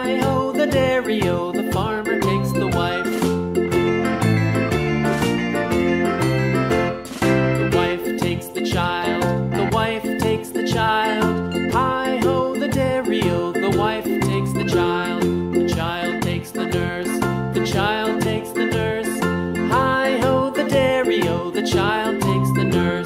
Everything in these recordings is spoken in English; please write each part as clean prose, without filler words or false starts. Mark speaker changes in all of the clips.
Speaker 1: Hi-ho, the dairy-o, the farmer takes the wife. The wife takes the child, the wife takes the child. Hi-ho, the dairy-o, the wife takes the child. The child takes the nurse, the child takes the nurse. Hi-ho, the dairy-o, the child takes the nurse.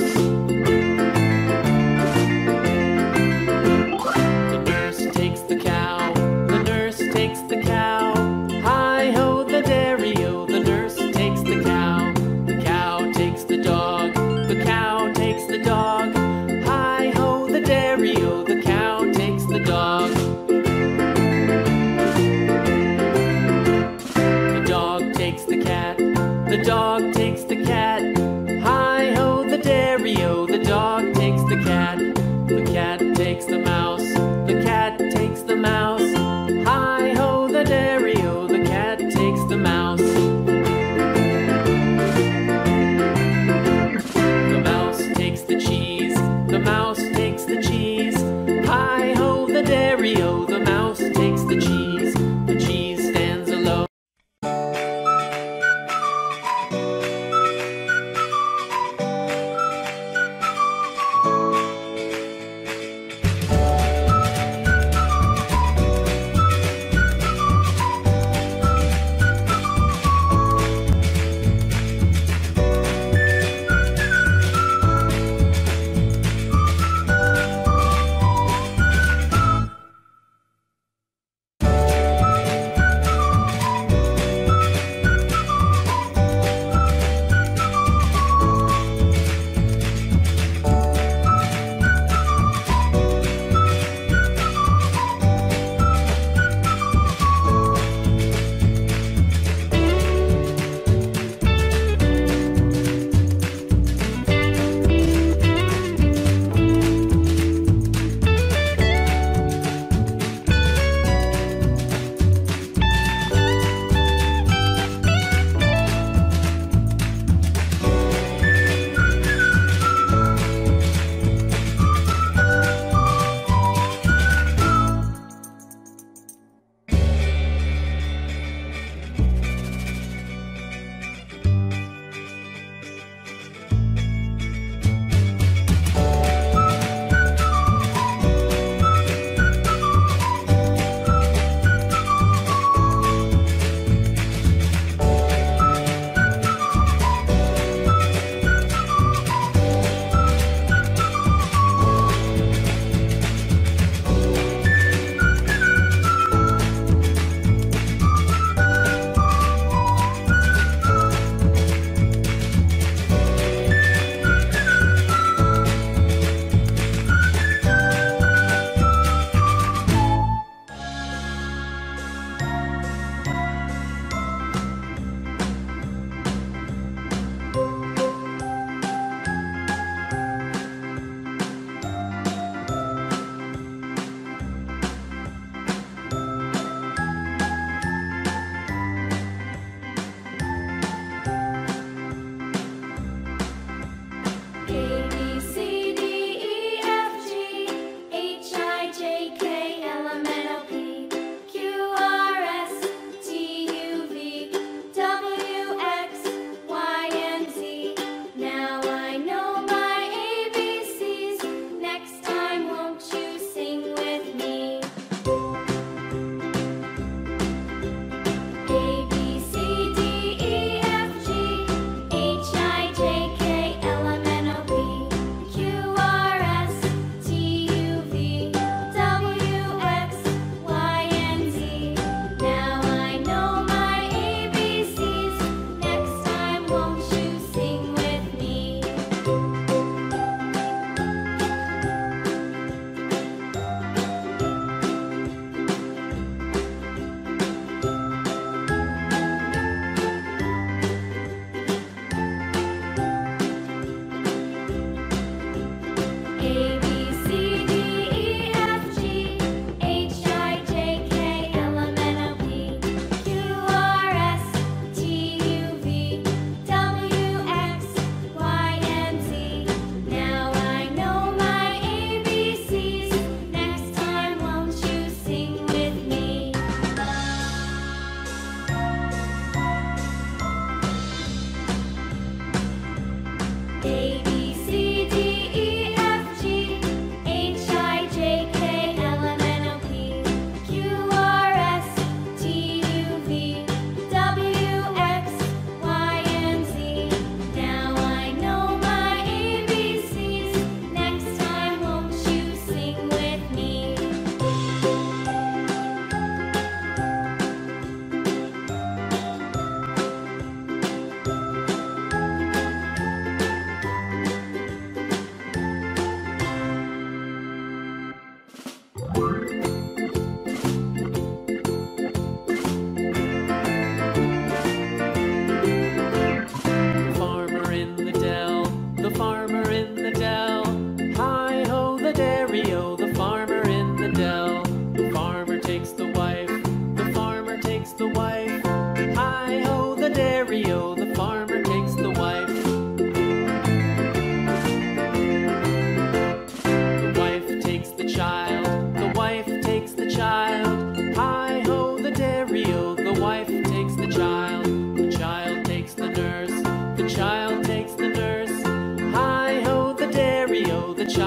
Speaker 1: The nurse takes the cow, the nurse takes the cow. Hi-ho, the dairy-o, the nurse takes the cow. The cow takes the dog, the cow takes the dog. Hi-ho, the dairy-o, the cow takes the dog. The dog takes the cat, the dog takes the cat. Hi-ho, the dairy-o, the dog takes the cat. The cat takes the mouse, the cat takes the mouse. Hi-ho, the dairy-o, the cat takes the mouse. The mouse takes the cheese, the mouse takes the cheese. Hi-ho, the dairy-o, the mouse takes the cheese. The cheese stands alone.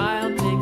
Speaker 1: child takes